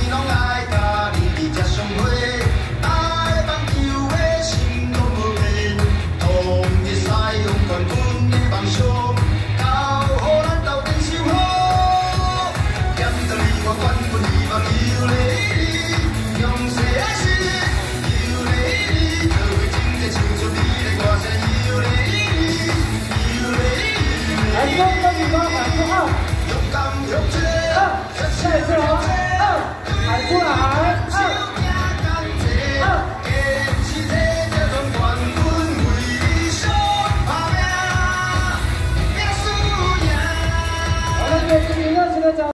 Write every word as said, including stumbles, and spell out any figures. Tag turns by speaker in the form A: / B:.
A: 拢爱甲你才相伙，爱棒球的心拢无变，同日赛用冠军的梦想，交予咱斗阵守护。点到你我冠军希望有你你，用世的心有你你，做伙真正唱出你的歌声有你你，有你你。来，双手举高，喊出二，勇敢勇气，二，再次哦，二，喊出来，二，二，坚持这这种冠军为理想打拼，拼输赢。好了，各位热情的掌